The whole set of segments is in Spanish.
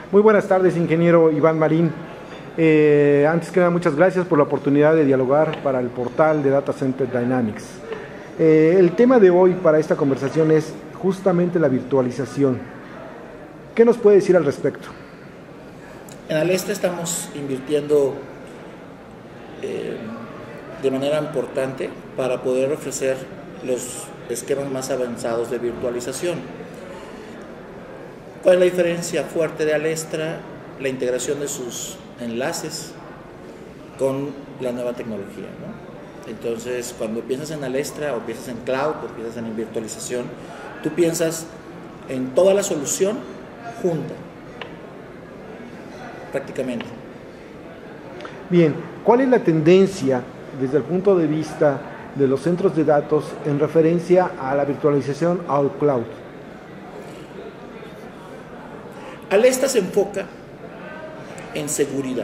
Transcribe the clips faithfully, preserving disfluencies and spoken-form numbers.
Muy buenas tardes, ingeniero Iván Marín. Eh, antes que nada, muchas gracias por la oportunidad de dialogar para el portal de Data Center Dynamics. Eh, el tema de hoy para esta conversación es justamente la virtualización. ¿Qué nos puede decir al respecto? En Alestra estamos invirtiendo eh, de manera importante para poder ofrecer los esquemas más avanzados de virtualización. ¿Cuál es la diferencia fuerte de Alestra? La integración de sus enlaces con la nueva tecnología, ¿no? Entonces, cuando piensas en Alestra o piensas en cloud o piensas en virtualización, tú piensas en toda la solución junta, prácticamente. Bien, ¿cuál es la tendencia desde el punto de vista de los centros de datos en referencia a la virtualización al cloud? Alestra se enfoca en seguridad.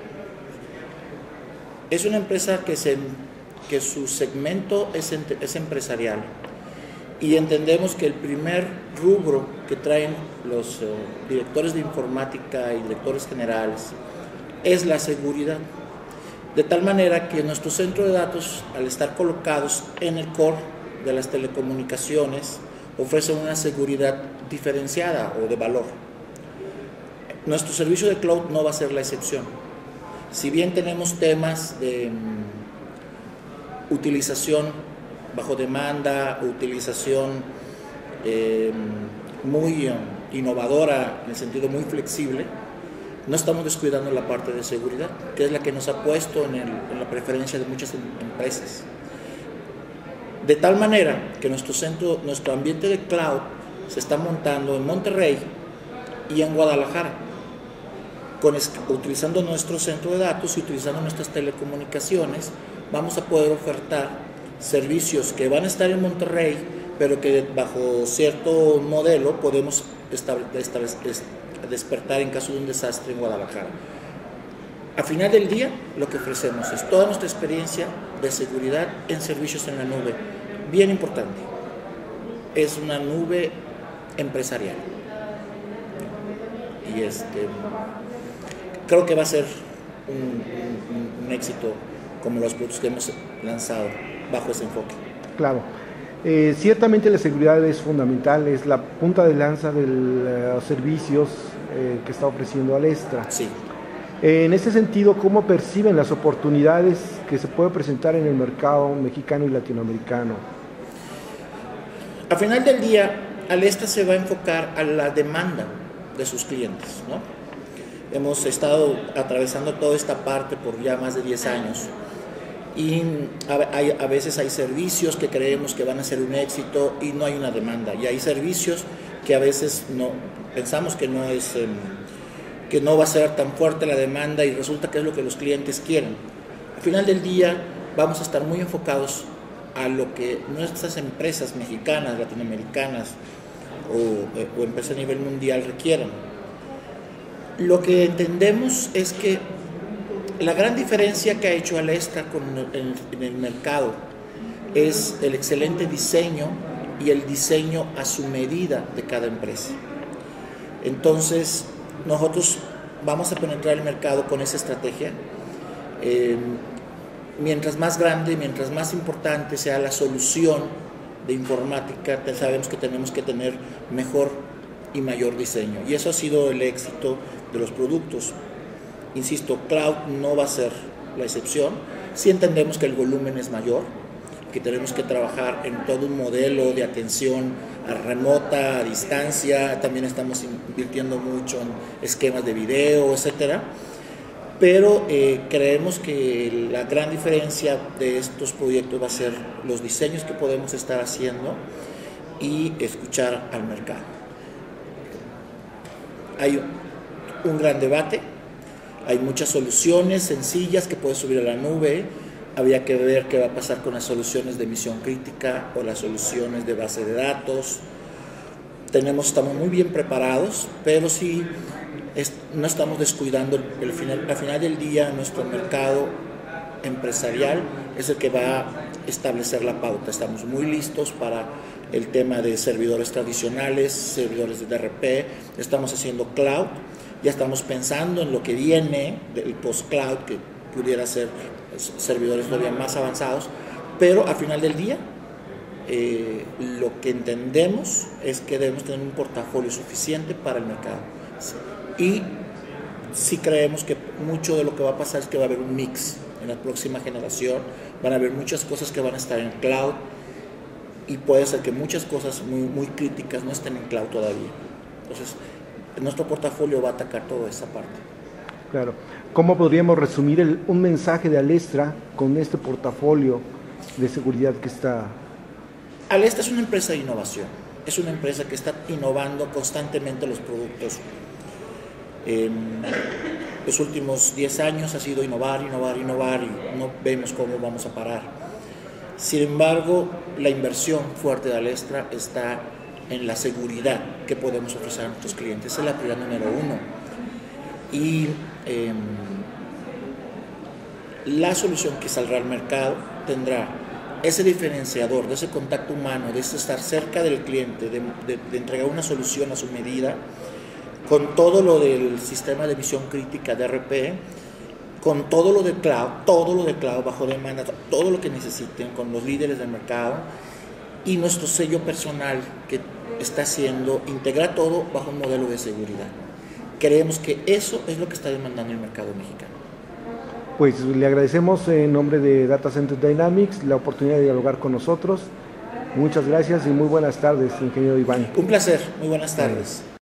Es una empresa que, se, que su segmento es, es empresarial y entendemos que el primer rubro que traen los uh, directores de informática y directores generales es la seguridad. De tal manera que nuestro centro de datos, al estar colocados en el core de las telecomunicaciones, ofrecen una seguridad diferenciada o de valor. Nuestro servicio de cloud no va a ser la excepción. Si bien tenemos temas de um, utilización bajo demanda, utilización eh, muy um, innovadora, en el sentido muy flexible, no estamos descuidando la parte de seguridad, que es la que nos ha puesto en, el, en la preferencia de muchas empresas. De tal manera que nuestro centro, nuestro ambiente de cloud se está montando en Monterrey y en Guadalajara, con, utilizando nuestro centro de datos y utilizando nuestras telecomunicaciones. Vamos a poder ofertar servicios que van a estar en Monterrey, pero que bajo cierto modelo podemos despertar en caso de un desastre en Guadalajara. A final del día, lo que ofrecemos es toda nuestra experiencia de seguridad en servicios en la nube. Bien importante, es una nube empresarial. Y este, creo que va a ser un, un, un éxito como los productos que hemos lanzado bajo ese enfoque. Claro. Eh, ciertamente la seguridad es fundamental, es la punta de lanza de los uh, servicios eh, que está ofreciendo Alestra. Sí. Eh, en ese sentido, ¿cómo perciben las oportunidades que se pueden presentar en el mercado mexicano y latinoamericano? Al final del día, Alestra se va a enfocar a la demanda de sus clientes, ¿no? Hemos estado atravesando toda esta parte por ya más de diez años y a, hay, a veces hay servicios que creemos que van a ser un éxito y no hay una demanda, y hay servicios que a veces no pensamos que no es eh, que no va a ser tan fuerte la demanda y resulta que es lo que los clientes quieren. Al final del día vamos a estar muy enfocados a lo que nuestras empresas mexicanas, latinoamericanas o, o empresas a nivel mundial requieran. Lo que entendemos es que la gran diferencia que ha hecho Alestra con el, en el mercado es el excelente diseño y el diseño a su medida de cada empresa. Entonces, nosotros vamos a penetrar el mercado con esa estrategia. Eh, mientras más grande, mientras más importante sea la solución de informática, sabemos que tenemos que tener mejor y mayor diseño, y eso ha sido el éxito de los productos. Insisto, cloud no va a ser la excepción. Sí entendemos que el volumen es mayor, que tenemos que trabajar en todo un modelo de atención a remota, a distancia. También estamos invirtiendo mucho en esquemas de video, etcétera. Pero eh, creemos que la gran diferencia de estos proyectos va a ser los diseños que podemos estar haciendo y escuchar al mercado. Hay un gran debate, hay muchas soluciones sencillas que puedes subir a la nube. Habría que ver qué va a pasar con las soluciones de misión crítica o las soluciones de base de datos. Tenemos, estamos muy bien preparados, pero sí es, no estamos descuidando el, el final, al final del día nuestro mercado empresarial es el que va a establecer la pauta. Estamos muy listos para el tema de servidores tradicionales, servidores de D R P, estamos haciendo cloud ya estamos pensando en lo que viene del post-cloud, que pudiera ser servidores todavía más avanzados, pero al final del día eh, lo que entendemos es que debemos tener un portafolio suficiente para el mercado. Y sí creemos que mucho de lo que va a pasar es que va a haber un mix en la próxima generación, van a haber muchas cosas que van a estar en cloud y puede ser que muchas cosas muy, muy críticas no estén en cloud todavía. Entonces, nuestro portafolio va a atacar toda esa parte. Claro. ¿Cómo podríamos resumir el, un mensaje de Alestra con este portafolio de seguridad que está? Alestra es una empresa de innovación, es una empresa que está innovando constantemente los productos. En los últimos diez años ha sido innovar, innovar, innovar y no vemos cómo vamos a parar. Sin embargo, la inversión fuerte de Alestra está en la seguridad que podemos ofrecer a nuestros clientes. Esa es la prioridad número uno. Y eh, la solución que saldrá al mercado tendrá ese diferenciador, de ese contacto humano, de ese estar cerca del cliente, de, de, de entregar una solución a su medida, con todo lo del sistema de visión crítica de R P, con todo lo de cloud, todo lo de cloud bajo demanda, todo lo que necesiten, con los líderes del mercado y nuestro sello personal que está haciendo, integrar todo bajo un modelo de seguridad. Creemos que eso es lo que está demandando el mercado mexicano. Pues le agradecemos en nombre de Data Center Dynamics la oportunidad de dialogar con nosotros. Muchas gracias y muy buenas tardes, ingeniero Iván. Un placer, muy buenas tardes.